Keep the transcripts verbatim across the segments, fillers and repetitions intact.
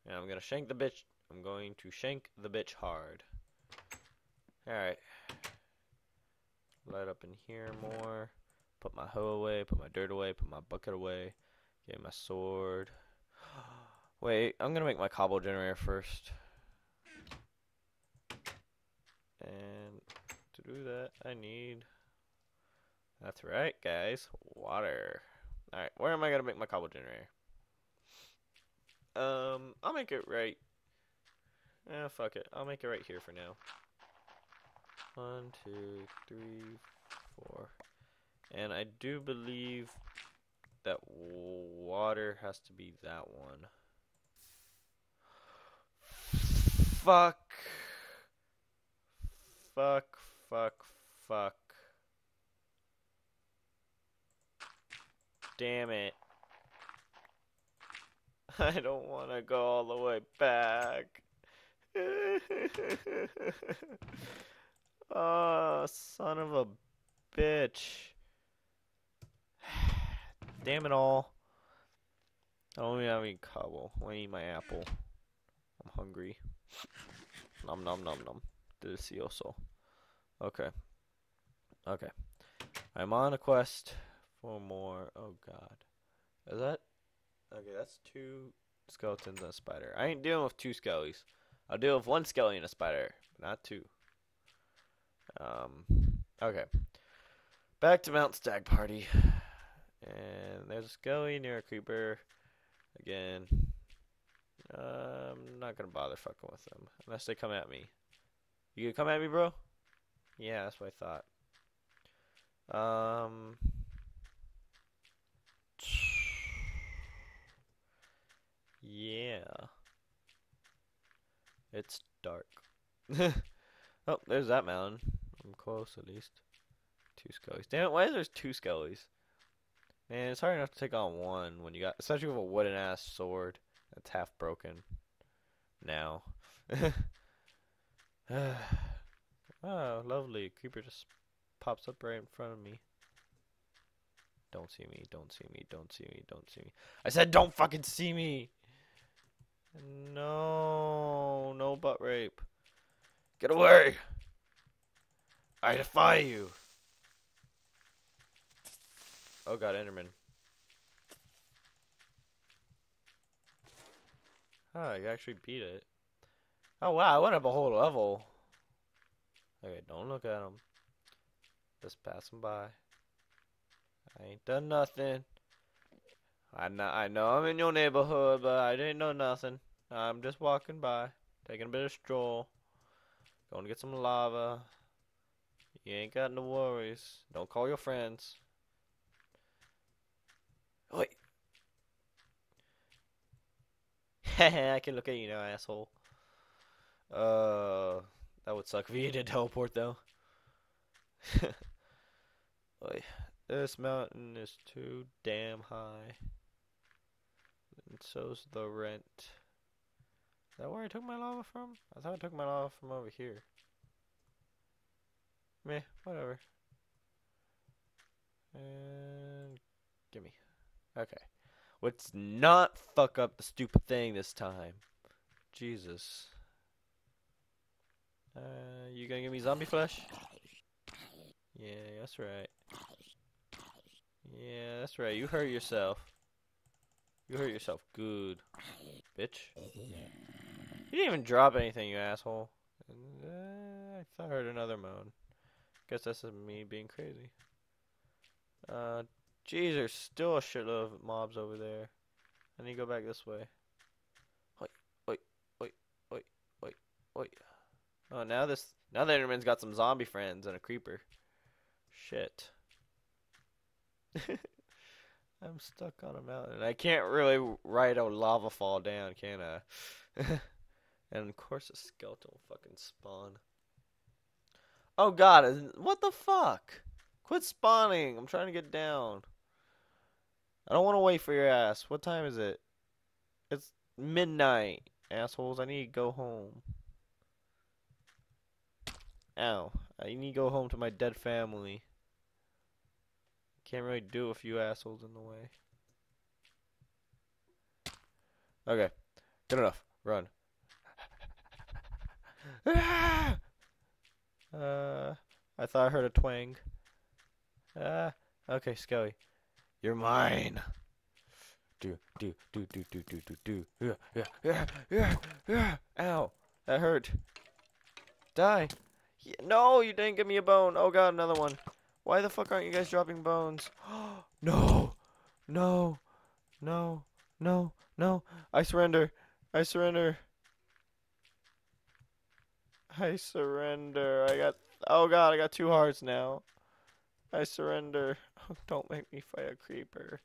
And I'm gonna shank the bitch. I'm going to shank the bitch hard. Alright. Light up in here more. Put my hoe away, put my dirt away, put my bucket away. Get my sword. Wait, I'm gonna make my cobble generator first. And to do that, I need... That's right, guys. Water. Alright, where am I gonna make my cobble generator? Um, I'll make it right. Eh, fuck it. I'll make it right here for now. One, two, three, four. And I do believe that water has to be that one. Fuck. Fuck, fuck, fuck. Damn it. I don't want to go all the way back. Oh, son of a bitch. Damn it all. I don't even have any cobble. I need my apple. I'm hungry. Nom nom nom nom. Delicioso. Okay. Okay. I'm on a quest for more. Oh god. Is that? Okay, that's two skeletons and a spider. I ain't dealing with two skellies. I'll deal with one skelly and a spider, but not two. Um. Okay. Back to Mount Stag Party. And there's a skelly near a creeper. Again. Uh, I'm not gonna bother fucking with them unless they come at me. You gonna come at me, bro? Yeah, that's what I thought. Um. Yeah. It's dark. Oh, there's that mountain. I'm close at least. Two skellies. Damn it, why is there two skellies? Man, it's hard enough to take on one when you got, especially with a wooden ass sword that's half broken. Now. Oh, lovely. Creeper just pops up right in front of me. Don't see me, don't see me, don't see me, don't see me. I said don't fucking see me! No, no butt rape. Get away! I defy you! Oh god, Enderman. Oh, you actually beat it. Oh wow, I went up a whole level. Okay, don't look at him. Just pass him by. I ain't done nothing. I know, I know I'm in your neighborhood, but I didn't know nothing. I'm just walking by, taking a bit of stroll. Going to get some lava. You ain't got no worries. Don't call your friends. Wait. I can look at you now, asshole. Uh, that would suck if you did teleport, though. Wait. This mountain is too damn high. And so's the rent. Is that where I took my lava from? I thought I took my lava from over here. Meh, whatever. And gimme. Okay. Let's not fuck up the stupid thing this time. Jesus. Uh, you gonna give me zombie flesh? Yeah, that's right. Yeah, that's right. You hurt yourself. You hurt yourself good, bitch. You didn't even drop anything, you asshole. And, uh, I thought I heard another moan. Guess that's just me being crazy. Uh, geez, there's still a shitload of mobs over there. I need to go back this way. Wait, wait, wait, wait, wait, wait. Oh, now this, now the Enderman's got some zombie friends and a creeper. Shit. I'm stuck on a mountain. I can't really ride a lava fall down, can I? And of course a skeleton will fucking spawn. Oh god, what the fuck? Quit spawning. I'm trying to get down. I don't want to wait for your ass. What time is it? It's midnight, assholes. I need to go home. Ow. I need to go home to my dead family. Can't really do it with you assholes in the way. Okay. Good enough. Run. Ah! Uh, I thought I heard a twang. Ah, okay, Skelly. You're mine. Do, do, do, do, do, do, do, do. Yeah, yeah, yeah, yeah, yeah. Ow, that hurt. Die. Yeah, no, you didn't give me a bone. Oh god, another one. Why the fuck aren't you guys dropping bones? No, no, no, no, no. I surrender. I surrender. I surrender. I got. Oh god, I got two hearts now. I surrender. Don't make me fight a creeper.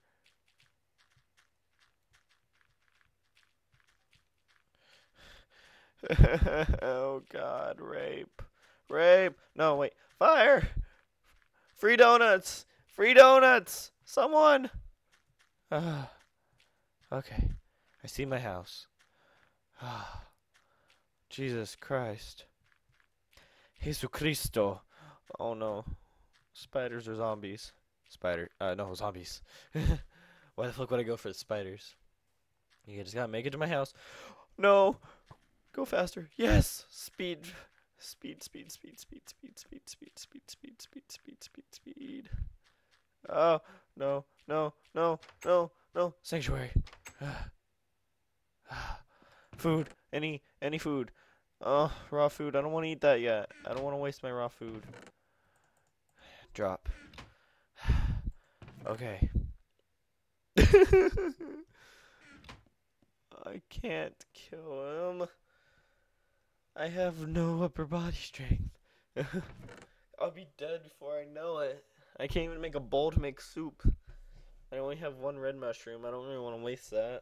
Oh god, rape. Rape. No, wait. Fire! Free donuts! Free donuts! Someone! Ah, okay. I see my house. Ah, Jesus Christ. Jesucristo. Oh no. Spiders or zombies? Spider. Uh, no, zombies. Why the fuck would I go for the spiders? You just gotta make it to my house. No! Go faster. Yes! Speed. Speed, speed, speed, speed, speed, speed, speed, speed, speed, speed, speed, speed, speed. Oh, no, no, no, no, no. Sanctuary. Food. Any, any food. Oh, raw food. I don't want to eat that yet. I don't want to waste my raw food. Drop. Okay. I can't kill him. I have no upper body strength. I'll be dead before I know it. I can't even make a bowl to make soup. I only have one red mushroom. I don't really want to waste that.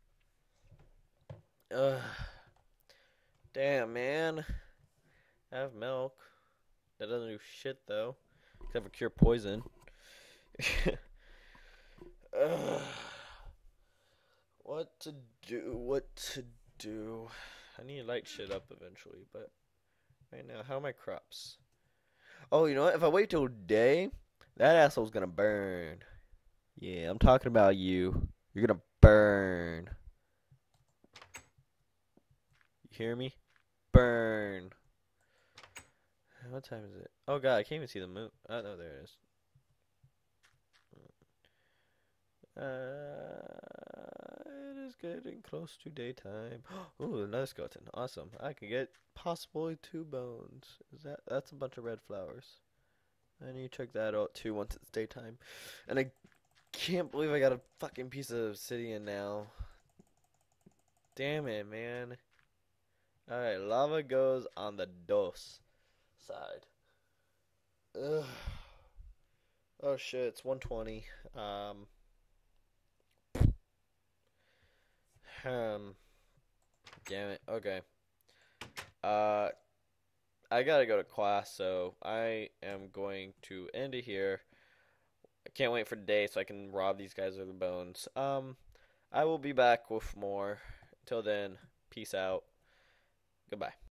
Ugh. Damn, man. I have milk. That doesn't do shit, though. Except for cure poison. Ugh. What to do? What to do? I need to light shit up eventually, but right now, how are my crops? Oh, you know what? If I wait till day, that asshole's gonna burn. Yeah, I'm talking about you. You're gonna burn. You hear me? Burn. What time is it? Oh god, I can't even see the moon. Oh no, there it is. Uh, it is getting close to daytime. Ooh, another skeleton. Awesome. I can get possibly two bones. Is that that's a bunch of red flowers. I need to check that out too once it's daytime. And I can't believe I got a fucking piece of obsidian now. Damn it, man. Alright, lava goes on the dos side. Ugh. Oh shit, it's one twenty. Um Um, damn it. Okay. Uh, I gotta go to class, so I am going to end it here. I can't wait for the day so I can rob these guys of the bones. Um, I will be back with more. Until then, peace out. Goodbye.